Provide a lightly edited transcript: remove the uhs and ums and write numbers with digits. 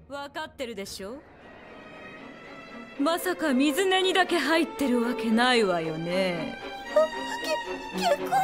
分かってるでしょ。まさか水根にだけ入ってるわけないわよね。 結構。